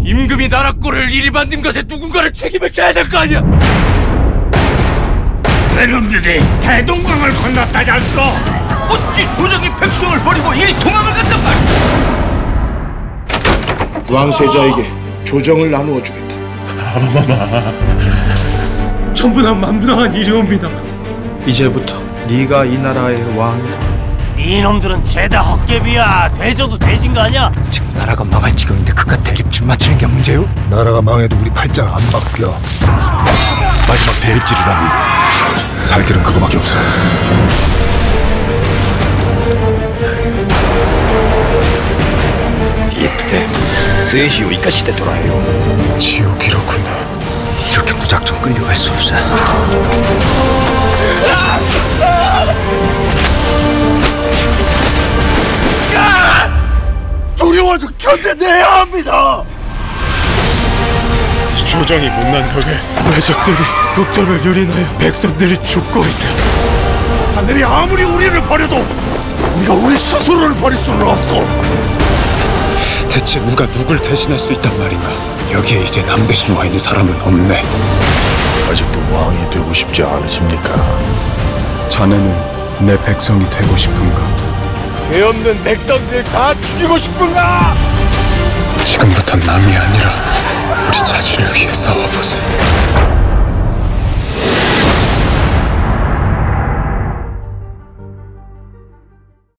임금이 나라 꼴을 이리 만든 것에 누군가는 책임을 져야 될 거 아니야. 내놈들이 대동강을 건넜다지 않소? 어찌 조정이 백성을 버리고 이리 도망을 갔단 말이야. 왕세자에게 조정을 나누어 주겠다. 천분한 만분한 일이옵니다. 이제부터 네가 이 나라의 왕이다. 이놈들은 죄다 헛개비야. 대저도 돼진 거 아니야? 지금 나라가 망할 지경인데 그깟 대립줄 맞추는 게 문제요? 나라가 망해도 우리 팔자는 안 바뀌어. 마지막 대립질이라고. 살 길은 그거밖에 없어. 이때 셋이요 이까시대 돌아요. 지옥이로구나. 이렇게 무작정 끌려갈 수 없어. 두려워도 견뎌내야 합니다. 조정이 못난 덕에 외적들이 국조를 유린하여 백성들이 죽고 있다. 하늘이 아무리 우리를 버려도 우리가 우리 스스로를 버릴 수는 없어. 대체 누가 누굴 대신할 수 있단 말인가? 여기에 이제 남대신 와 있는 사람은 없네. 아직도 왕이 되고 싶지 않으십니까? 자네는 내 백성이 되고 싶은가? 죄 없는 백성들 다 죽이고 싶은가? 지금부터 남이 아니라 우리 자신을 위해 싸워보세요.